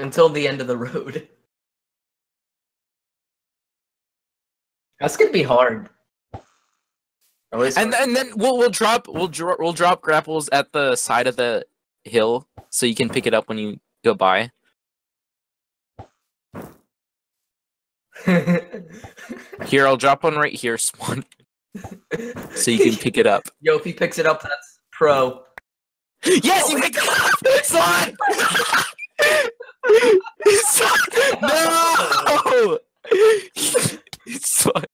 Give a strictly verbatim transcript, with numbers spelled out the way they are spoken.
Until the end of the road. That's gonna be hard. And and then we'll we'll drop we'll dro we'll drop grapples at the side of the hill so you can pick it up when you go by. Here, I'll drop one right here, Swan. So you can pick it up. Yo, if he picks it up, that's pro. Yes, you picked it up! Swan! Swan! No! Swan!